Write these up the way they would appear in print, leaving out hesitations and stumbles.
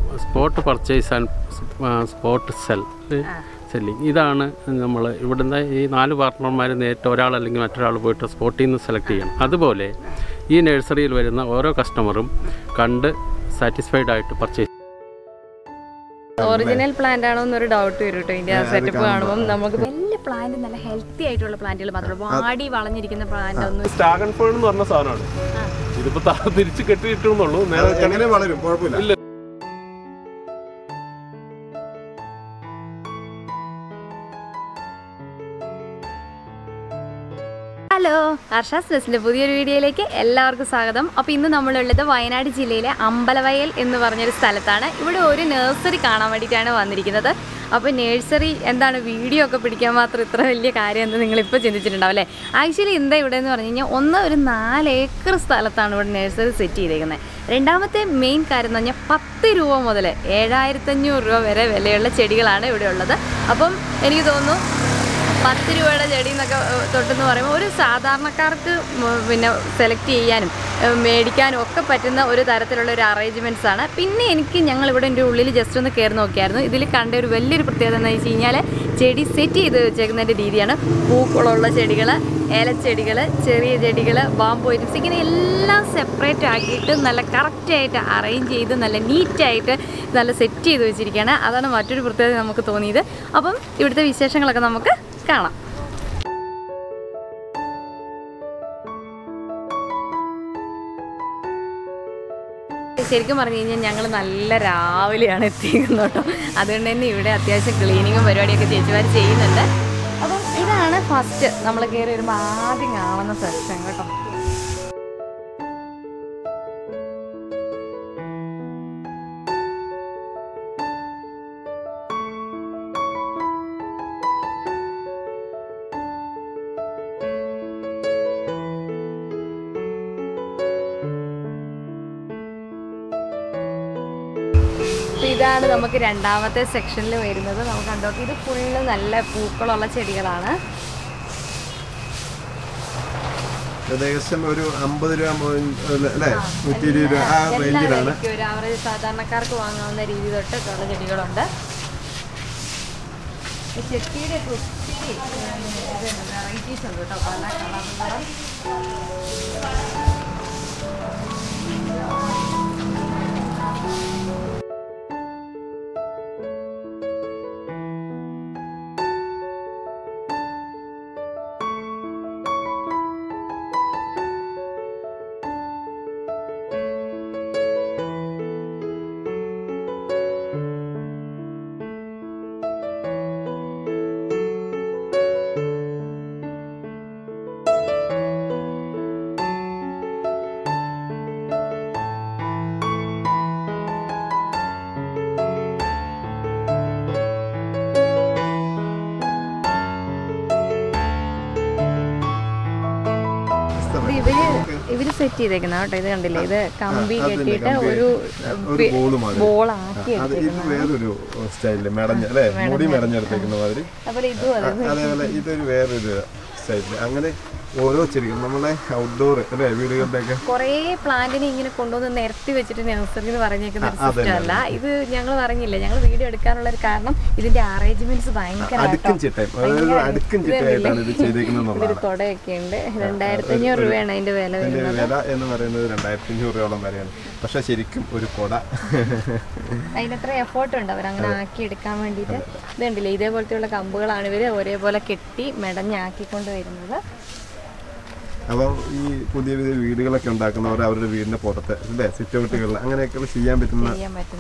Spot purchase and spot selling. ഇതാണ് നമ്മൾ ഇവിടുന്ന് ഈ 4 പാർട്ട്ണർമാർ നേരിട്ട് ഒരാൾ അല്ലെങ്കിൽ മറ്റൊരാൾ പോയിട്ട് സ്പോട്ടിൽ നിന്ന് സെലക്ട് ചെയ്യണം. അതുപോലെ ഈ നഴ്സറിയിൽ വരുന്ന ഓരോ കസ്റ്റമറും കണ്ട് സാറ്റിസ്ഫൈഡ് ആയിട്ട് പർച്ചേസ്. ഒറിജിനൽ പ്ലാന്റ് ആണോ എന്നൊരു ഡൗട്ട് വരും കേട്ടോ. ഇതിന്റെ സെറ്റപ്പ് കാണുമ്പോൾ നമുക്ക് വലിയ പ്ലാന്റ്, നല്ല ഹെൽത്തി ആയിട്ടുള്ള പ്ലാന്റുകൾ മാത്രമേ, വാടി വളഞ്ഞിരിക്കുന്ന പ്ലാന്റ് ഒന്നും. സ്റ്റാഗൺ ഫേൺ എന്ന് പറഞ്ഞ സാധനമാണ്. ഇതിപ്പോ തിരിച്ച് കെട്ടിയിട്ടുള്ളൂ, നേരെ വളരും, കുഴപ്പമില്ല. ഹലോ, ഹർഷാസ് പുതിയൊരു വീഡിയോയിലേക്ക് എല്ലാവർക്കും സ്വാഗതം. അപ്പോൾ ഇന്ന് നമ്മളുള്ളത് വയനാട് ജില്ലയിലെ അമ്പലവയൽ എന്ന് പറഞ്ഞൊരു സ്ഥലത്താണ്. ഇവിടെ ഒരു നഴ്സറി കാണാൻ വേണ്ടിയിട്ടാണ് വന്നിരിക്കുന്നത്. അപ്പോൾ നഴ്സറി എന്താണ്, വീഡിയോ ഒക്കെ പിടിക്കാൻ മാത്രം ഇത്ര വലിയ കാര്യം എന്ന് നിങ്ങളിപ്പോൾ ചിന്തിച്ചിട്ടുണ്ടാവും അല്ലേ? ആക്ച്വലി എന്താ ഇവിടെ എന്ന് പറഞ്ഞു കഴിഞ്ഞാൽ, ഒരു 4 ഏക്കർ സ്ഥലത്താണ് ഇവിടെ നഴ്സറി സെറ്റ് ചെയ്തേക്കുന്നത്. രണ്ടാമത്തെ മെയിൻ കാര്യം എന്ന് പറഞ്ഞാൽ 10 രൂപ മുതൽ 7500 രൂപ വരെ വിലയുള്ള ചെടികളാണ് ഇവിടെ ഉള്ളത്. അപ്പം എനിക്ക് തോന്നുന്നു 10 രൂപയുടെ ചെടി എന്നൊക്കെ തൊട്ടെന്ന് പറയുമ്പോൾ ഒരു സാധാരണക്കാർക്ക് പിന്നെ സെലക്ട് ചെയ്യാനും മേടിക്കാനും ഒക്കെ പറ്റുന്ന ഒരു തരത്തിലുള്ള ഒരു അറേഞ്ച്മെൻറ്റ്സ് ആണ്. പിന്നെ ഞങ്ങളിവിടെ എൻ്റെ ഉള്ളിൽ ജസ്റ്റ് ഒന്ന് കയറി നോക്കിയായിരുന്നു. ഇതിൽ കണ്ട ഒരു വലിയൊരു പ്രത്യേകത എന്ന് വെച്ച് കഴിഞ്ഞാൽ, ചെടി സെറ്റ് ചെയ്ത് വെച്ചേക്കുന്നതിൻ്റെ രീതിയാണ്. പൂക്കളുള്ള ചെടികൾ, ഏലച്ചെടികൾ, ചെറിയ ചെടികൾ, ബാംബു ഐറ്റംസ്, ഇങ്ങനെ എല്ലാം സെപ്പറേറ്റ് ആക്കിയിട്ട് നല്ല കറക്റ്റായിട്ട് അറേഞ്ച് ചെയ്ത് നല്ല നീറ്റായിട്ട് നല്ല സെറ്റ് ചെയ്ത് വെച്ചിരിക്കുകയാണ്. അതാണ് മറ്റൊരു പ്രത്യേകത നമുക്ക് തോന്നിയത്. അപ്പം ഇവിടുത്തെ വിശേഷങ്ങളൊക്കെ നമുക്ക് കാണാം. ശരിക്കും പറഞ്ഞു കഴിഞ്ഞാൽ ഞങ്ങൾ നല്ല രാവിലെയാണ് എത്തിയിരിക്കുന്നത് കേട്ടോ. അതുകൊണ്ട് തന്നെ ഇവിടെ അത്യാവശ്യം ക്ലീനിങ്ങും പരിപാടിയൊക്കെ ചേച്ചിമാർ ചെയ്യുന്നുണ്ട്. അപ്പം ഇതാണ് ഫസ്റ്റ് നമ്മൾ കയറി വരുമ്പോൾ ആദ്യം കാണുന്ന സെക്ഷൻ കേട്ടോ. ഇതാണ് നമുക്ക് രണ്ടാമത്തെ സെക്ഷനിൽ വരുന്നത്. നമുക്ക് കണ്ടോക്കെ ഇത് ഫുള്ള് നല്ല പൂക്കളുള്ള ചെടികളാണ്. ഏകദേശം ഒരു 50 രൂപ അല്ലേ, 120 രൂപ ആ റേഞ്ചിലാണ്. ഒരു ആവറേജ് സാധാരണക്കാർക്ക് വാങ്ങാവുന്ന രീതി തൊട്ടൊക്കെയുള്ള ചെടികളുണ്ട്. ചെടിയുടെ ഒത്തിരി വെറൈറ്റീസ് ഉണ്ട് കേട്ടോ, പല കളറുകളും. ഇവര് സെറ്റ് ചെയ്തേക്കുന്ന കേട്ടോ. ഇത് കണ്ടില്ലേ, ഇത് കമ്പി കെട്ടിയിട്ട് ഒരു ബോളാക്കി വേറൊരു സ്റ്റൈലില് മെടഞ്ഞ അല്ലേ, മുടി മെടഞ്ഞെടുത്തേക്കുന്ന മാതിരി. അതേപോലെ ഇതൊരു വേറൊരു സ്റ്റൈലില്. അങ്ങനെ ഓരോ ചെടികൾ നമ്മളെ ഔട്ട്ഡോർ അല്ലേ, വീടുകളുടെയൊക്കെ കുറേ പ്ലാന്റിനെ ഇങ്ങനെ കൊണ്ടുവന്ന് നിരത്തി വെച്ചിട്ട് നഴ്സറി എന്ന് പറഞ്ഞേക്കുന്ന ഒരു സിസ്റ്റം അല്ല ഇത്. ഞങ്ങൾ പറഞ്ഞില്ലേ, ഞങ്ങൾ വീഡിയോ എടുക്കാനുള്ള ഒരു കാരണം ഇതിന്റെ അറേഞ്ച്മെന്റ്സ് ഭയങ്കര തൊടയൊക്കെ ഉണ്ട്. 2500 രൂപയാണ് അതിന്റെ വില എന്ന് പറയുന്നത്. 2500 രൂപയോളം വരെയാണ്. പക്ഷെ ശരിക്കും ഒരു കൊട, അതിനത്ര എഫോർട്ട് ഉണ്ട് അവരങ്ങനെ ആക്കി എടുക്കാൻ വേണ്ടിയിട്ട്. ഇത് കണ്ടില്ലേ, ഇതേപോലത്തെയുള്ള കമ്പുകളാണ് ഇവര് ഒരേപോലെ കെട്ടി മെടഞ്ഞാക്കിക്കൊണ്ട് വരുന്നത്. അപ്പം ഈ പുതിയ പുതിയ വീടുകളൊക്കെ ഉണ്ടാക്കുന്നവർ അവരുടെ വീടിന്റെ പുറത്ത് അല്ലേ, സിറ്റ് ഔട്ടുകളിൽ അങ്ങനെയൊക്കെ ചെയ്യാൻ പറ്റുന്ന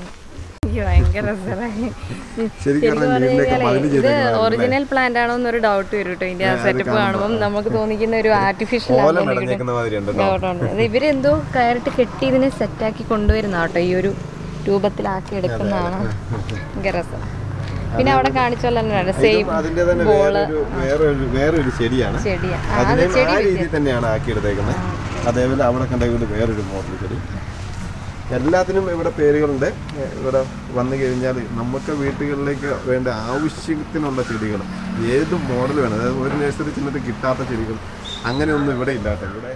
ഒറിജിനൽ പ്ലാന്റ് ആണോ എന്നൊരു ഡൗട്ട് വരും കേട്ടോ. ഇതിന്റെ സെറ്റപ്പ് കാണുമ്പോൾ നമുക്ക് തോന്നിക്കുന്ന ഒരു ആർട്ടിഫിഷ്യൽ ഇവരെന്തോ കയറിട്ട് കെട്ടി ഇതിനെ സെറ്റാക്കി കൊണ്ടുവരുന്ന കേട്ടോ. ഈ ഒരു രൂപത്തിലാക്കി എടുക്കുന്നതാണ്. ഭയങ്കര രസം. പിന്നെ അവിടെ കാണിച്ചോളൂ സെയിം ബോള്, വേറൊരു ചെടിയാണ് തന്നെയാണ് ആക്കിയെടുത്തേക്കുന്നത്. അതേപോലെ അവിടെ കണ്ട വേറൊരു മോഡൽ ചെടി. എല്ലാത്തിനും ഇവിടെ പേരുകളുണ്ട്. ഇവിടെ വന്നു കഴിഞ്ഞാൽ നമുക്ക് വീട്ടുകളിലേക്ക് വേണ്ട ആവശ്യത്തിനുള്ള ചെടികൾ ഏത് മോഡൽ വേണം, അതായത് ഒരു നഴ്സറി ചെന്നിട്ട് കിട്ടാത്ത ചെടികൾ അങ്ങനെയൊന്നും ഇവിടെ ഇല്ലാത്ത. ഇവിടെ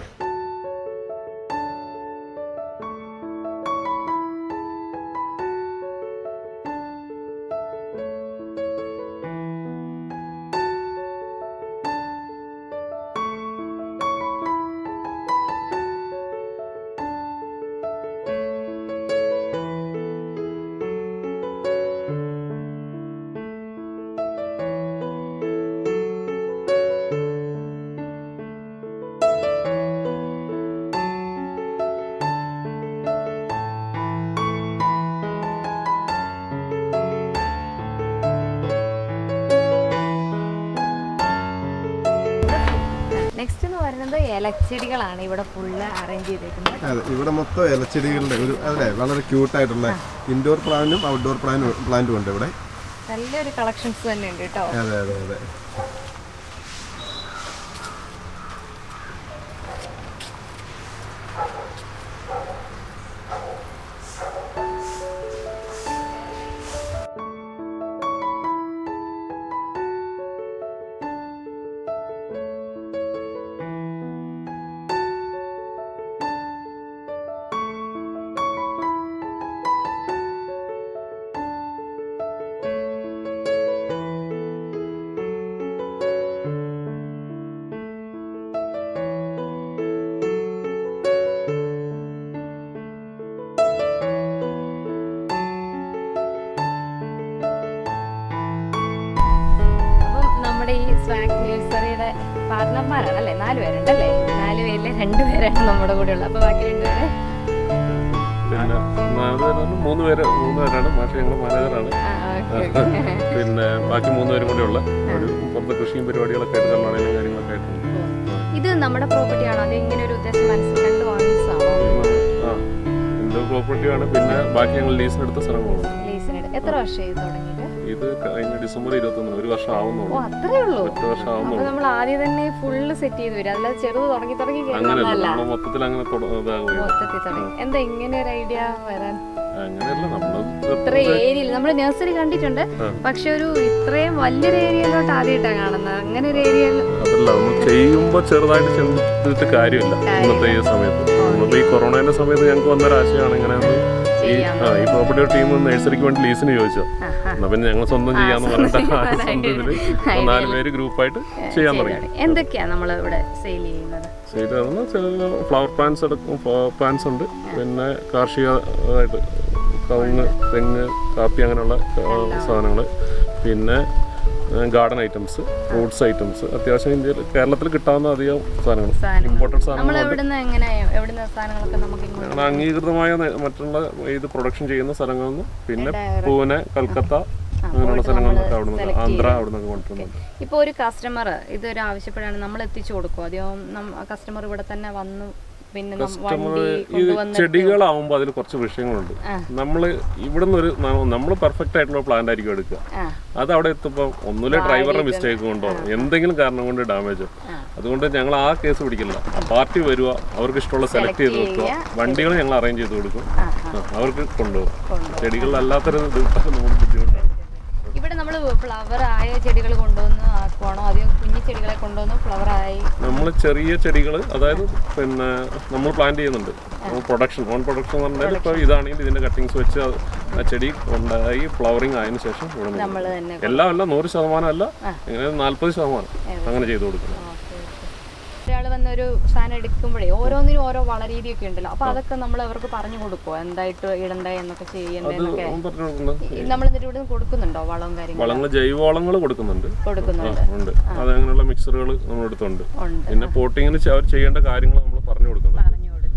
ഇലച്ചെടികളാണ് ഇവിടെ ഫുള്ള് അറേഞ്ച് ചെയ്തേക്കുന്നത്. അതെ, ഇവിടെ മൊത്തം ഇലച്ചെടികളുടെ ഒരു അതെ വളരെ ക്യൂട്ടായിട്ടുള്ള ഇൻഡോർ പ്ലാന്റും ഔട്ട്ഡോർ പ്ലാന്റും ഉണ്ട് ഇവിടെ. നല്ലൊരു കളക്ഷൻസ് തന്നെ ഉണ്ട് കേട്ടോ. അതെ അതെ അതെ. നഴ്സറിയുടെ പാർട്ട്ണർമാരാണല്ലേ? 4 പേരുണ്ടല്ലേ? 4 പേരിലെ 2 പേരാണ് നമ്മുടെ കൂടെ ഉള്ളത്. അപ്പൊ ബാക്കി 2 പേര് മൂന്ന് പേരാണ്. മാഷ് ഞങ്ങൾ മാനേജറാണ്. പിന്നെ ബാക്കി 3 പേരും കൂടെ ഉള്ള ഒരു പുറത്ത് കൃഷിയും പരിപാടികളൊക്കെ ആയിട്ട് കർണാടകയിലും കാര്യങ്ങളൊക്കെ ആയിട്ടുണ്ട്. ഇത് നമ്മുടെ പ്രോപ്പർട്ടിയാണോ? അത് ഇങ്ങനെ ഒരു ഉദ്ദേശം മനസ്സിൽ കണ്ട് വാങ്ങിച്ചതാണോ? എന്റെ പ്രോപ്പർട്ടിയാണ്. പിന്നെ ബാക്കി ഞങ്ങൾ ലീസിനെടുത്ത സ്ഥലങ്ങളുണ്ട്. എത്ര വർഷമായി തുടങ്ങിയിട്ട്? ഇത് കഴിഞ്ഞ ഡിസംബർ 21 1 വർഷം ആവുന്നുള്ളൂ. അത്രേ ഉള്ളൂ. അപ്പൊ നമ്മൾ ആദ്യം തന്നെ ഫുള്ള് സെറ്റ് ചെയ്ത് വരും, അല്ലാതെ ചെറുത് തുടങ്ങി മൊത്തത്തിൽ അങ്ങനെ എന്താ ഇങ്ങനെ ഒരു ഐഡിയ വരാൻ? അങ്ങനെയല്ല, ഇത്ര ഏരിയയിൽ നമ്മൾ നഴ്സറി കണ്ടിട്ടുണ്ട്, പക്ഷെ ഒരു ഇത്രയും വലിയൊരു ഏരിയയിലോട്ട് ആദ്യമായിട്ടാണ് കാണുന്നത്. അങ്ങനെ ഒരു ഏരിയയിൽ അതല്ല, നമ്മൾ ചെയ്യുമ്പോ ചെറുതായിട്ട് ചിന്തിച്ചിട്ട് കാര്യമില്ല. ഇന്നത്തെ ഈ സമയത്ത് നമ്മളിപ്പോ ഈ കൊറോണയുടെ സമയത്ത് ഞങ്ങൾക്ക് വന്നൊരാശയമാണ് ഇങ്ങനെ ഈ പ്രോപ്പർട്ടി ടീം നഴ്സറിക്ക് വേണ്ടി ലീസിന് ചോദിച്ചോ. എന്നാ പിന്നെ ഞങ്ങൾ സ്വന്തം ചെയ്യാന്ന് പറഞ്ഞിട്ട് ഇതില് 4 പേര് ഗ്രൂപ്പായിട്ട് ചെയ്യാൻ തുടങ്ങി. എന്തൊക്കെയാ നമ്മൾ ഇവിടെ സെയിൽ ചെയ്യുന്നത്? ഫ്ലവർ പ്ലാന്റ്സ് ഉണ്ട്, പിന്നെ കാർഷികമായിട്ട് കവുങ്ങ്, തെങ്ങ്, കാപ്പി അങ്ങനെയുള്ള സാധനങ്ങൾ, പിന്നെ ഗാർഡൻ ഐറ്റംസ്, ഫ്രൂട്ട്സ് ഐറ്റംസ്, അത്യാവശ്യം ഇന്ത്യയിൽ കേരളത്തിൽ കിട്ടാവുന്ന അധികം സാധനങ്ങൾ, ഇമ്പോർട്ടൻറ്റ് സാധനങ്ങൾ, അംഗീകൃതമായ മറ്റുള്ള ഇത് പ്രൊഡക്ഷൻ ചെയ്യുന്ന സ്ഥലങ്ങളിൽ നിന്നും, പിന്നെ പൂനെ, കൽക്കത്ത അങ്ങനെയുള്ള സ്ഥലങ്ങളിലൊക്കെ അവിടെ നിന്ന്, ആന്ധ്ര അവിടെ നിന്നൊക്കെ കൊണ്ടുവരുന്നുണ്ട്. ഇപ്പോൾ ഒരു കസ്റ്റമർ ഇതൊരു ആവശ്യപ്പെടുകയാണ്, നമ്മൾ എത്തിച്ചു കൊടുക്കും? അധികം കസ്റ്റമർ ഇവിടെ തന്നെ വന്നു ഈ ചെടികളാവുമ്പോൾ അതിൽ കുറച്ച് വിഷയങ്ങളുണ്ട്. നമ്മള് ഇവിടുന്ന് നമ്മള് പെർഫെക്റ്റ് ആയിട്ടുള്ള പ്ലാന്റ് ആയിരിക്കും എടുക്കുക. അത് അവിടെ എത്തുമ്പോൾ ഒന്നുമില്ല ഡ്രൈവറുടെ മിസ്റ്റേക്ക് കൊണ്ടോ എന്തെങ്കിലും കാരണം കൊണ്ട് ഡാമേജ്. അതുകൊണ്ട് ഞങ്ങൾ ആ കേസ് പിടിക്കില്ല. പാർട്ടി വരിക, അവർക്ക് ഇഷ്ടമുള്ള സെലക്ട് ചെയ്ത് വെക്കുക, വണ്ടികൾ ഞങ്ങൾ അറേഞ്ച് ചെയ്ത് കൊടുക്കും, അവർക്ക് കൊണ്ടുപോകും. ചെടികളിലല്ലാത്തൊരു നമുക്ക് ബുദ്ധിമുട്ടാണ്. ഇവിടെ നമ്മൾ ഫ്ലവർ ആയ ചെടികൾ കൊണ്ടുവന്ന് ആക്കുവാണോ, അതെയോ കുഞ്ഞു ചെടികളെ കൊണ്ടുവന്ന് ഫ്ലവർ ആയി? നമ്മൾ ചെറിയ ചെടികൾ, അതായത് പിന്നെ നമ്മൾ പ്ലാന്റ് ചെയ്യുന്നുണ്ട്. പ്രൊഡക്ഷൻ ഓൺ പ്രൊഡക്ഷൻ എന്ന് പറഞ്ഞാൽ ഇപ്പോൾ ഇതാണെങ്കിൽ ഇതിന്റെ കട്ടിങ്സ് വെച്ച് ആ ചെടി ഉണ്ടായി ഫ്ലവറിങ് ആയതിനു ശേഷം എല്ലാം അല്ല 100% അല്ല, ഇങ്ങനെ 40% അങ്ങനെ ചെയ്തു കൊടുക്കണം. ഒരാൾ വന്ന ഒരു സാധനം എടുക്കുമ്പോഴേ ഓരോന്നിനും ഓരോ വള രീതിയൊക്കെ ഉണ്ടല്ലോ, അപ്പൊ അതൊക്കെ നമ്മൾ അവർക്ക് പറഞ്ഞു കൊടുക്കുമോ, എന്തായിട്ട് ഇടണ്ട എന്നൊക്കെ ചെയ്യണ്ടേ? നമ്മൾ എന്നിട്ട് ഇവിടെ കൊടുക്കുന്നുണ്ടോ വളവും കാര്യങ്ങളും? വളങ്ങൾ ജൈവവളങ്ങൾ കൊടുക്കുന്നുണ്ട്. ഉണ്ട്, അതങ്ങനെയുള്ള മിക്സറുകൾ നമ്മൾ എടുത്തുണ്ട്. പിന്നെ പോട്ടിങ്ങിന് അവർ ചെയ്യേണ്ട കാര്യങ്ങൾ നമ്മൾ പറഞ്ഞു കൊടുക്കുന്നുണ്ട്.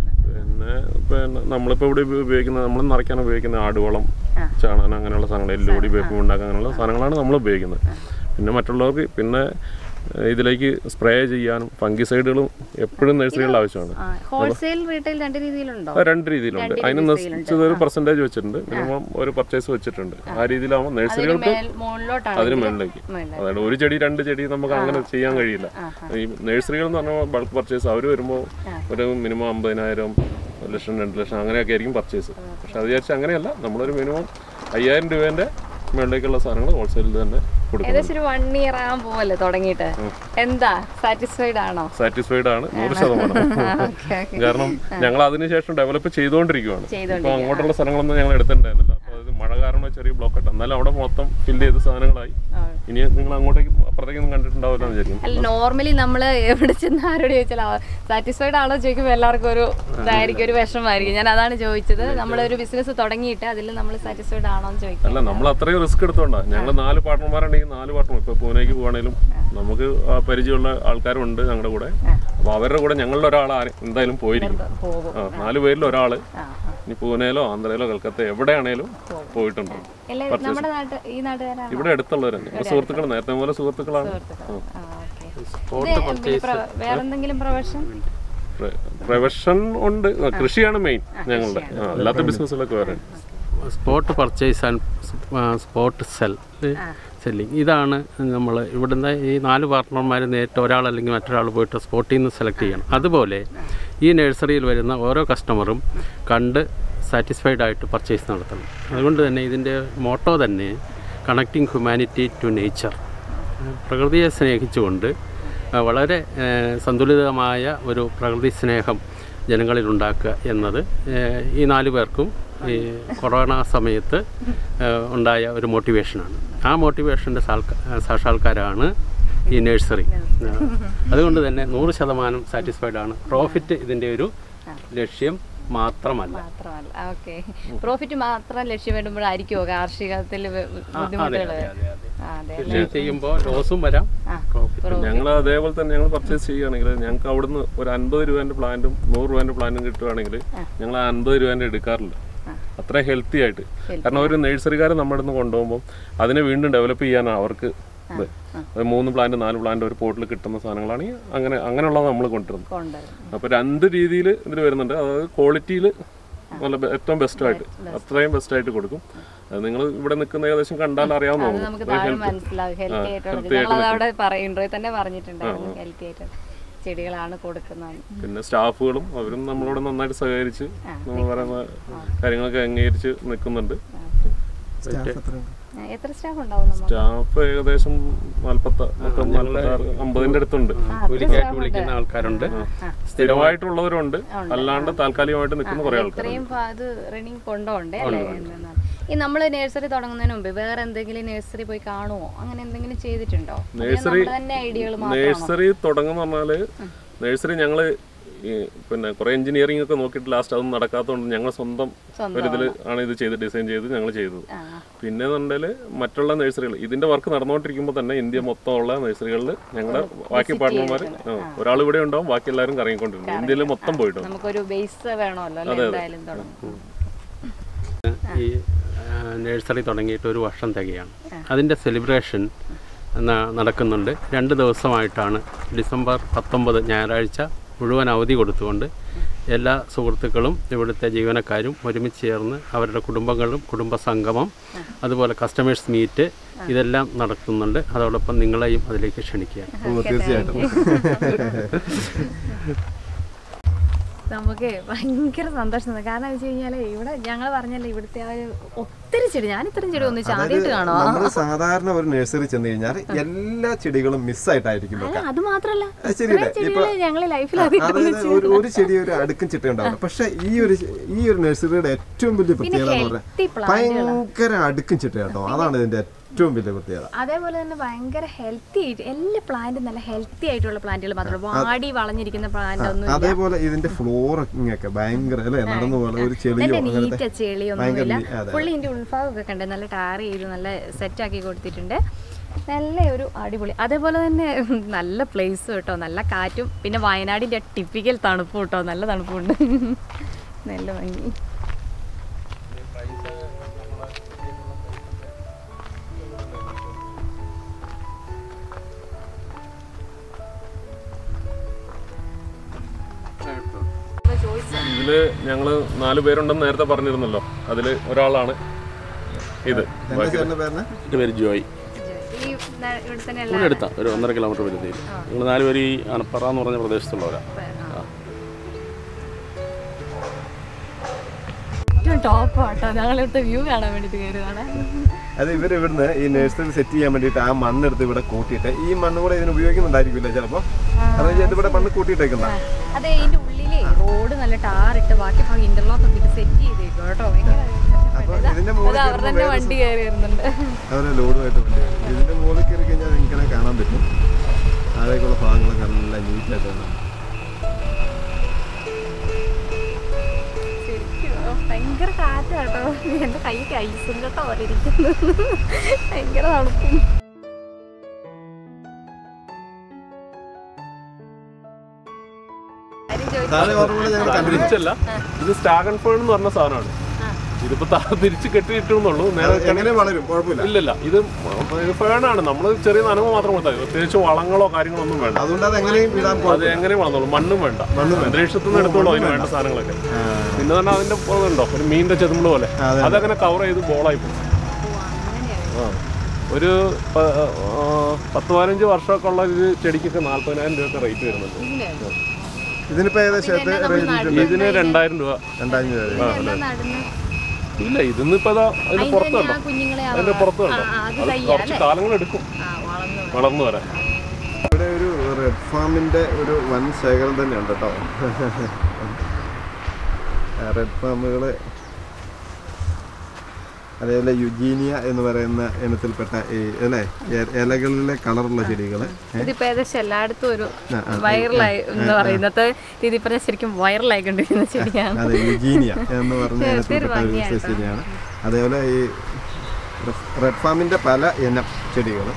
പിന്നെ നമ്മളിപ്പോ ഇവിടെ ഉപയോഗിക്കുന്ന, നമ്മൾ നിറയ്ക്കാൻ ഉപയോഗിക്കുന്ന ആടുവളം, ചാണകം, അങ്ങനെയുള്ള സാധനങ്ങൾ, എല്ലുപൊടി, വേപ്പ് ഉണ്ടാക്കാൻ അങ്ങനെയുള്ള സാധനങ്ങളാണ് നമ്മൾ ഉപയോഗിക്കുന്നത്. പിന്നെ മറ്റുള്ളവർക്ക് പിന്നെ ഇതിലേക്ക് സ്പ്രേ ചെയ്യാനും ഫംഗിസൈഡുകളും എപ്പോഴും നഴ്സറികളിൽ ആവശ്യമാണ്. ഹോൾസെയിൽ റീറ്റെയിൽ 2 രീതിയിലുണ്ട്. 2 രീതിയിലുണ്ട്. അതിന് നിശ്ചിത പെർസെന്റേജ് വെച്ചിട്ടുണ്ട്, മിനിമം ഒരു പർച്ചേസ് വെച്ചിട്ടുണ്ട്. ആ രീതിയിലാവുമ്പോൾ നഴ്സറികൾക്ക് അതിന് മുകളിലേക്ക്, അതായത് ഒരു ചെടി 2 ചെടി നമുക്ക് അങ്ങനെ ചെയ്യാൻ കഴിയില്ല. ഈ നഴ്സറികൾ എന്ന് പറഞ്ഞാൽ ബൾക്ക് പർച്ചേസ്, അവർ വരുമ്പോൾ ഒരു മിനിമം 50,000, 1 ലക്ഷം, 2 ലക്ഷം അങ്ങനെയൊക്കെ ആയിരിക്കും പർച്ചേസ്. പക്ഷെ അത് വിചാരിച്ചാൽ അങ്ങനെയല്ല, നമ്മളൊരു മിനിമം 5,000 രൂപേൻ്റെ മുകളിലേക്കുള്ള സാധനങ്ങൾ ഹോൾസെയിൽ തന്നെ കൊടുക്കും. ഏകദേശം ഒരു 1 ഇയർ ആകാൻ പോവല്ലേ തുടങ്ങിയിട്ട്. എന്താ സാറ്റിസ്ഫൈഡ് ആണോ? സാറ്റിസ്ഫൈഡ് ആണ് 100%. കാരണം ഞങ്ങൾ അതിനുശേഷം ഡെവലപ്പ് ചെയ്തുകൊണ്ടിരിക്കുകയാണ്. ഇപ്പൊ അങ്ങോട്ടുള്ള സ്ഥലങ്ങളൊന്നും ഞങ്ങൾ എടുത്തിട്ടുണ്ടായിരുന്നില്ല. അപ്പൊ അത് മഴ കാരണം ചെറിയ ബ്ലോക്ക് ഇട്ടു. എന്നാലും അവിടെ മൊത്തം ഫില്ല് ചെയ്ത സാധനങ്ങളായി. ഇനി നിങ്ങൾ അങ്ങോട്ടേക്ക് അപ്പുറത്തേക്കൊന്നും കണ്ടിട്ടുണ്ടാവില്ല എന്ന് വിചാരിക്കും. അല്ല, നോർമലി നമ്മൾ എവിടെ ചെന്ന് ആരോട് ചോദിച്ചാൽ സാറ്റിസ്ഫൈഡ് ആണോ ചോദിക്കുമ്പോൾ എല്ലാവർക്കും ഒരു ഇതായിരിക്കും, ഒരു വിഷമമായിരിക്കും. ഞാൻ അതാണ് ചോദിച്ചത്. നമ്മളൊരു ബിസിനസ് തുടങ്ങിയിട്ട് അതിൽ നമ്മൾ സാറ്റിസ്ഫൈഡ് ആണോ എന്ന് ചോദിക്കും. അല്ല, നമ്മൾ അത്രയും റിസ്ക് എടുത്തോണ്ടാണ്. ഞങ്ങൾ 4 പാർട്ട്ണർമാരുണ്ടെങ്കിൽ 4 പാർട്ട്ണർ ഇപ്പൊ പൂനെക്ക് പോകണേലും നമുക്ക് പരിചയമുള്ള ആൾക്കാരുണ്ട് ഞങ്ങളുടെ കൂടെ. അപ്പൊ അവരുടെ കൂടെ ഞങ്ങളുടെ ഒരാൾ എന്തായാലും പോയിരിക്കും. 4 പേരിൽ ഒരാള് ഇനി പൂനെയിലോ ആന്ധ്രയിലോ കൽക്കത്ത എവിടെയാണേലും പോയിട്ടുണ്ട്. നമ്മുടെ ഈ നാട്ടുകാരാണ് ഇവിടെ അടുത്തുള്ളവരാണ്, സുഹൃത്തുക്കൾ, നേരത്തെ പോലെ സുഹൃത്തുക്കളാണ്. സ്പോട്ട് പർച്ചേസ് വേറെന്തെങ്കിലും പ്രൊഫഷൻ? പ്രൊഫഷൻ ഉണ്ട്, കൃഷിയാണ് മെയിൻ ഞങ്ങളുടെ, അല്ലാത്ത ബിസിനസ്സുകളൊക്കെ വേറെ. Spot purchase and spot selling, ഇതാണ് നമ്മൾ ഇവിടുന്ന് ഈ 4 പാർട്ട്ണർമാർ നേരിട്ട് ഒരാൾ അല്ലെങ്കിൽ മറ്റൊരാൾ പോയിട്ട് സ്പോട്ടിൽ നിന്ന് സെലക്ട് ചെയ്യണം. അതുപോലെ ഈ നഴ്സറിയിൽ വരുന്ന ഓരോ കസ്റ്റമറും കണ്ട് സാറ്റിസ്ഫൈഡ് ആയിട്ട് പർച്ചേസ് നടത്തണം. അതുകൊണ്ട് തന്നെ ഇതിൻ്റെ മോട്ടോ തന്നെ കണക്റ്റിംഗ് ഹ്യൂമാനിറ്റി ടു നേച്ചർ, പ്രകൃതിയെ സ്നേഹിച്ചുകൊണ്ട് വളരെ സന്തുലിതമായ ഒരു പ്രകൃതി സ്നേഹം ജനങ്ങളിൽ ഉണ്ടാക്കുക എന്നത് ഈ 4 പേർക്കും ഈ കൊറോണ സമയത്ത് ഉണ്ടായ ഒരു മോട്ടിവേഷനാണ്. ആ മോട്ടിവേഷൻ്റെ സാക്ഷാത്കാരമാണ് ഈ നഴ്സറി. അതുകൊണ്ട് തന്നെ 100% സാറ്റിസ്ഫൈഡ് ആണ്. പ്രോഫിറ്റ് ഇതിൻ്റെ ഒരു ലക്ഷ്യം മാത്രമല്ല. ഓക്കെ, പ്രോഫിറ്റ് മാത്രം ലക്ഷ്യം വേണ്ടുമ്പോഴായിരിക്കുമോ കാർഷികത്തിൽ ബുദ്ധിമുട്ടുകൾ ചെയ്യുമ്പോൾ ലോസും വരാം. ഞങ്ങൾ അതേപോലെ തന്നെ ഞങ്ങൾ പർച്ചേസ് ചെയ്യുകയാണെങ്കിൽ ഞങ്ങൾക്ക് അവിടുന്ന് ഒരു 50 രൂപേൻ്റെ പ്ലാന്റും 100 രൂപേൻ്റെ പ്ലാന്റും കിട്ടുകയാണെങ്കിൽ ഞങ്ങൾ 50 രൂപേൻ്റെ എടുക്കാറില്ല. അത്ര ഹെൽത്തി ആയിട്ട്. കാരണം ഒരു നഴ്സറിക്കാരൻ നമ്മുടെ അടുത്ത് കൊണ്ടുപോകുമ്പോൾ അതിനെ വീണ്ടും ഡെവലപ്പ് ചെയ്യാനാണ് അവർക്ക്. 3 പ്ലാന്റ് 4 പ്ലാന്റ് ഒരു പോട്ടിൽ കിട്ടുന്ന സാധനങ്ങളാണെങ്കിൽ അങ്ങനെയുള്ളത് നമ്മൾ കൊണ്ടുവരുന്നത്. അപ്പോൾ 2 രീതിയിൽ ഇതിൽ വരുന്നുണ്ട്. അതായത് ക്വാളിറ്റിയിൽ നല്ല ഏറ്റവും ബെസ്റ്റായിട്ട് അത്രയും ബെസ്റ്റായിട്ട് കൊടുക്കും. നിങ്ങൾ ഇവിടെ നിൽക്കുന്ന ഏകദേശം കണ്ടാൽ അറിയാവുന്ന ചെടികളാണ് കൊടുക്കുന്നത്. പിന്നെ സ്റ്റാഫുകളും അവരും നമ്മളോട് നന്നായിട്ട് സഹകരിച്ച് നമ്മൾ പറയുന്ന കാര്യങ്ങളൊക്കെ അംഗീകരിച്ച് നിൽക്കുന്നുണ്ട്. എത്ര സ്റ്റാഫ് ഉണ്ടാവും? സ്റ്റാഫ് ഏകദേശം 50-ന്റെ അടുത്തുണ്ട്. വിളിക്കുന്ന ആൾക്കാരുണ്ട്, സ്ഥിരമായിട്ടുള്ളവരുണ്ട്, അല്ലാണ്ട് താൽക്കാലികമായിട്ട് നിൽക്കുന്ന കുറെ ആൾക്കാർ. റണ്ണിങ് കൊണ്ടോണ്ടേ അല്ലേ? ഈ നമ്മൾ നഴ്സറി തുടങ്ങുന്നതിന് മുമ്പ് വേറെ എന്തെങ്കിലും നഴ്സറി പോയി കാണുമോ, അങ്ങനെ എന്തെങ്കിലും ചെയ്തിട്ടുണ്ടോ? നഴ്സറി തുടങ്ങുന്ന പറഞ്ഞാല് നഴ്സറി ഞങ്ങള് പിന്നെ കുറെ എഞ്ചിനീയറിംഗ് ഒക്കെ നോക്കിയിട്ട് ലാസ്റ്റ് അതൊന്നും നടക്കാത്തതുകൊണ്ട് ഞങ്ങൾ സ്വന്തം ഒരിതിൽ ആണ് ഇത് ചെയ്ത് ഡിസൈൻ ചെയ്ത് ഞങ്ങൾ ചെയ്തത്. പിന്നെ എന്നുണ്ടെങ്കിൽ മറ്റുള്ള നഴ്സറികൾ ഇതിന്റെ വർക്ക് നടന്നുകൊണ്ടിരിക്കുമ്പോൾ തന്നെ ഇന്ത്യ മൊത്തമുള്ള നഴ്സറികളിൽ ഞങ്ങളുടെ ബാക്കി പാർട്ട്ണർമാർ ഒരാൾ ഇവിടെ ഉണ്ടാവും, ബാക്കി എല്ലാവരും കറങ്ങിക്കൊണ്ടിരുന്നു. ഇന്ത്യയിൽ മൊത്തം പോയിട്ടുണ്ട്. ഈ നഴ്സറി തുടങ്ങിയിട്ട് 1 വർഷം തികയാണ്. അതിൻ്റെ സെലിബ്രേഷൻ നടക്കുന്നുണ്ട്. 2 ദിവസമായിട്ടാണ്. ഡിസംബർ 19 ഞായറാഴ്ച മുഴുവൻ അവധി കൊടുത്തുകൊണ്ട് എല്ലാ സുഹൃത്തുക്കളും ഇവിടുത്തെ ജീവനക്കാരും ഒരുമിച്ച് ചേർന്ന് അവരുടെ കുടുംബങ്ങളും കുടുംബസംഗമം അതുപോലെ കസ്റ്റമേഴ്സ് മീറ്റ് ഇതെല്ലാം നടത്തുന്നുണ്ട്. അതോടൊപ്പം നിങ്ങളെയും അതിലേക്ക് ക്ഷണിക്കുക. തീർച്ചയായിട്ടും നമുക്ക് ഭയങ്കര സന്തോഷം. കാരണം എന്ന് വെച്ച് കഴിഞ്ഞാൽ ഇവിടെ ഞങ്ങൾ പറഞ്ഞല്ലോ ഇവിടുത്തെ ഒത്തിരി ചെടി, ഞാൻ ഇത്രയും ചെടി ഒന്നിച്ച് ആദ്യമായിട്ട് കാണുമോ? നമ്മൾ സാധാരണ ഒരു നഴ്സറി ചെന്ന് കഴിഞ്ഞാൽ എല്ലാ ചെടികളും മിസ്സായിട്ടായിരിക്കും. അത് മാത്രല്ല ഞങ്ങൾ ലൈഫിൽ ഒരു ചെടി ഒരു അടുക്കും ചിട്ട ഉണ്ടാവില്ല. പക്ഷെ ഈ ഒരു നഴ്സറിയുടെ ഏറ്റവും വലിയ പ്രത്യേകത എന്ന് പറഞ്ഞാൽ ഭയങ്കര അടുക്കും ചിട്ട കേട്ടോ. അതാണ് ഇതിന്റെ ഏറ്റവും വലിയ പ്രത്യേകത. അതേപോലെ തന്നെ ഭയങ്കര ഹെൽത്തി ആയിട്ട് എല്ലാ പ്ലാന്റും നല്ല ഹെൽത്തി ആയിട്ടുള്ള പ്ലാന്റുകൾ മാത്രമേ, വാടി വളഞ്ഞിരിക്കുന്ന പ്ലാന്റ് ഒന്നും. അതേപോലെ ഇതിന്റെ ഫ്ലോറിംഗ് ഒക്കെ ഭയങ്കര അല്ലേ, നടന്നു പോലെ ഒരു ചെളിയൊന്നുമില്ല. പുള്ളി ഇതിന്റെ ഉൾഭാഗമൊക്കെ കണ്ടേ നല്ല ടാർ ചെയ്ത് നല്ല സെറ്റ് ആക്കി കൊടുത്തിട്ടുണ്ട്. നല്ല ഒരു അടിപൊളി. അതേപോലെ തന്നെ നല്ല പ്ലേസ് കേട്ടോ, നല്ല കാറ്റും പിന്നെ വയനാടിന്റെ ടിപ്പിക്കൽ തണുപ്പ് കേട്ടോ, നല്ല തണുപ്പുണ്ട്, നല്ല ഭംഗി. ഇതില് ഞങ്ങള് 4 പേരുണ്ടെന്ന് നേരത്തെ പറഞ്ഞിരുന്നല്ലോ, അതില് ഒരാളാണ് ഇത്. എൻ്റെ പേര് ജോയ്. ഇവിടെ അടുത്താ, ഒരു 1.5 കിലോമീറ്റർ വരുന്നതിൽ. നിങ്ങൾ 4 പേര് ഈ അണപ്പറ എന്ന് പറഞ്ഞ പ്രദേശത്തുള്ളവരാ. ടോപ്പ് ആട്ടോ, ഞങ്ങളിവിടുത്തെ വ്യൂ കാണാൻ വേണ്ടിട്ട് കയറുകയാണ്. അത് ഇവരിവിടുന്ന് ഈ നഴ്സറി സെറ്റ് ചെയ്യാൻ വേണ്ടിയിട്ട് ആ മണ്ണെടുത്ത് ഇവിടെ കൂട്ടിയിട്ട്, ഈ മണ്ണ് കൂടെ ഇതിന് ഉപയോഗിക്കുന്നുണ്ടായിരിക്കില്ല ചിലപ്പോൾ, അതായത് ഇവിടെ മണ്ണ് കൂട്ടിയിട്ടേക്കുന്ന. അതെ, ഇതിന്റെ ഉള്ളിലെ റോഡ് നല്ല ടാറിട്ട് ബാക്കി ഭാഗം ഇന്റർലോക്ക് ഒക്കെ സെറ്റ് ചെയ്തേക്കും കേട്ടോ. അവരുടെ വണ്ടി കയറി വരുന്നുണ്ട്, അവരെ ലോഡുമായിട്ട് വണ്ടി കയറി. ഇതിന്റെ മുകളിൽ കയറി കഴിഞ്ഞാൽ എനിക്കനെ കാണാൻ പറ്റും. താഴേക്കുള്ള ഭാഗങ്ങളൊക്കെ നല്ല നീറ്റായിട്ട് കാണാം. ഭയങ്കര കാറ്റാട്ടോ, എന്റെ കൈക്ക് ഐസും കേട്ടോ പോലെ ഇരിക്കുന്നു, ഭയങ്കര തണുപ്പും. ഇത് സ്റ്റാഗൺ ഫേൺ എന്ന് പറഞ്ഞ സാധനമാണ്. ഇതിപ്പോ തിരിച്ച് കെട്ടിയിട്ടുന്നുള്ളൂ. എങ്ങനെ വളരും? കുഴപ്പമില്ല. ഇല്ലല്ല, ഇത് ഫേണാണ്. നമ്മൾ ചെറിയ നനവ് മാത്രം കൊടുത്താൽ മതി. പ്രത്യേകിച്ച് വളങ്ങളോ കാര്യങ്ങളോ ഒന്നും വേണ്ട. അതുകൊണ്ട് അത് എങ്ങനെയും വളർന്നോളൂ. മണ്ണും വേണ്ട. അന്തരീക്ഷത്തിൽ നിന്ന് എടുത്തോളൂ അതിന് വേണ്ട സാധനങ്ങളൊക്കെ. പിന്നെ തന്നെ അതിന്റെ ഉണ്ടോ ഒരു മീനിന്റെ ചെതുമ്പ് പോലെ അതങ്ങനെ കവർ ചെയ്ത് ബോളായി പോകും. ഒരു 10-15 വർഷമൊക്കെ ഉള്ള ഒരു ചെടിക്കൊക്കെ 40,000 രൂപ റേറ്റ് വരുന്നുണ്ട്. ഇതിനിപ്പോ ഏകദേശം ഇതിന് 2,000 രൂപ. ഇല്ല, ഇതിന്നിപ്പോ അതിന്റെ പുറത്തുണ്ടോ, അതിന്റെ പുറത്തുണ്ടോ, അത് കുറച്ച് കാലങ്ങളെടുക്കും വളർന്നു വരാൻ. ഇവിടെ ഒരു റെഡ് ഫാമിന്റെ ഒരു വൻ ശേഖരം തന്നെയുണ്ട് കേട്ടോ. റെഡ് ഫാമുകള്, അതേപോലെ യുജീനിയ എന്ന് പറയുന്ന ഇനത്തിൽപ്പെട്ട ഈ അല്ലേ ഇലകളിലെ കളറുള്ള ചെടികള് എല്ലായിടത്തും ഒരു വൈറലായി എന്ന് പറയുന്നത് രീതി പറഞ്ഞാൽ ശരിക്കും വൈറലായിക്കൊണ്ടിരിക്കുന്ന ചെടിയാണ്. അതെ, യുജീനിയ എന്ന് പറഞ്ഞ ഇനത്തിൽപ്പെട്ട ഒരു ചെടിയാണ്. അതേപോലെ ഈ റെഡ് ഫാമിന്റെ പല ഇനം ചെടികൾ.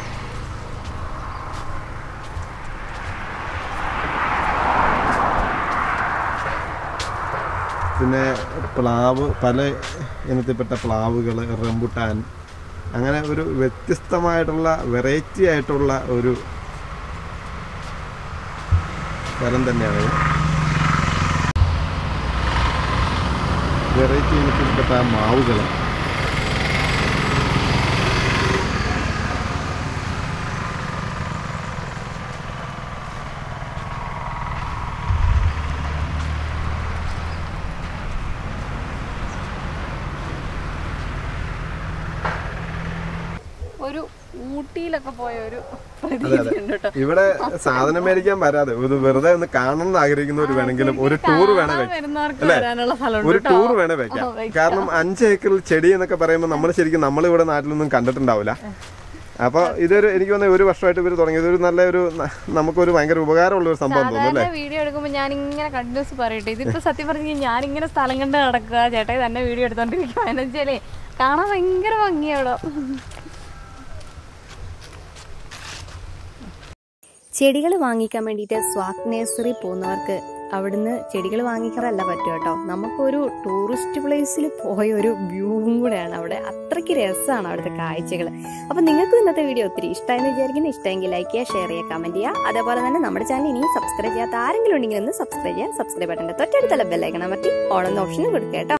പിന്നെ പ്ലാവ്, പല ഇനത്തിൽപ്പെട്ട പ്ലാവുകൾ, റംബുട്ടാൻ, അങ്ങനെ ഒരു വ്യത്യസ്തമായിട്ടുള്ള വെറൈറ്റി ആയിട്ടുള്ള ഒരു സ്ഥലം തന്നെയാണ്. വെറൈറ്റി ഇനത്തിൽപ്പെട്ട മാവുകൾ. ഒരു ഊട്ടിയിലൊക്കെ പോയ ഒരു ഇവിടെ സാധനം മേടിക്കാൻ വരാതെ വെറുതെ ഒന്ന് കാണണം ആഗ്രഹിക്കുന്നവർ വേണമെങ്കിലും ഒരു ടൂർ വേണേ വെക്കാം അല്ലേ? ഒരു ടൂർ വേണേ വെക്കാം. കാരണം 5 ഏക്കറിൽ ചെടി എന്നൊക്കെ പറയുമ്പോൾ നമ്മൾ ശരിക്കും നമ്മളിവിടെ നാട്ടിലൊന്നും കണ്ടിട്ടുണ്ടാവില്ല. അപ്പോൾ ഇതൊരു എനിക്ക് തോന്നുന്നത് ഒരു വർഷമായിട്ട് ഇവർ തുടങ്ങിയത് ഒരു നല്ല ഒരു നമുക്കൊരു ഭയങ്കര ഉപകാരമുള്ള ഒരു സംഭവം തോന്നുന്നു. വീഡിയോ എടുക്കുമ്പോൾ ഞാൻ ഇങ്ങനെ കണ്ടിന്യൂസ് പറയട്ടെ, ഇതിപ്പോ സത്യം പറഞ്ഞാൽ ഞാൻ ഇങ്ങനെ സ്ഥലം കണ്ട് നടക്കുക, ചേട്ടായി തന്നെ വീഡിയോ എടുത്തോണ്ടിരിക്കുക. എന്നുവെച്ചാലേ കാണാൻ ഭയങ്കര ഭംഗിയാണോ. ചെടികൾ വാങ്ങിക്കാൻ വേണ്ടിയിട്ട് സ്വാക് നഴ്സറി പോകുന്നവർക്ക് അവിടുന്ന് ചെടികൾ വാങ്ങിക്കാറല്ല പറ്റും കേട്ടോ. നമുക്കൊരു ടൂറിസ്റ്റ് പ്ലേസിൽ പോയ ഒരു വ്യൂവും കൂടെയാണ് അവിടെ. അത്രയ്ക്ക് രസമാണ് അവിടുത്തെ കാഴ്ചകൾ. അപ്പം നിങ്ങൾക്ക് ഇന്നത്തെ വീഡിയോ ഒത്തിരി ഇഷ്ടമായെന്ന് വിചാരിക്കുന്നു. ഇഷ്ടമെങ്കിൽ ലൈക്ക് ചെയ്യുക, ഷെയർ ചെയ്യുക, കമന്റ് ചെയ്യുക. അതേപോലെ തന്നെ നമ്മുടെ ചാനൽ ഇനിയും സബ്സ്ക്രൈബ് ചെയ്യാത്ത ആരെങ്കിലും ഉണ്ടെങ്കിൽ ഒന്ന് സബ്സ്ക്രൈബ് ചെയ്യുക. സബ്സ്ക്രൈബ് ബട്ടൻ്റെ തൊട്ടടുത്തുള്ള ബെല്ലൈക്കൺ അമർത്തി ഓൾ എന്ന ഓപ്ഷൻ കൊടുക്കുക കേട്ടോ.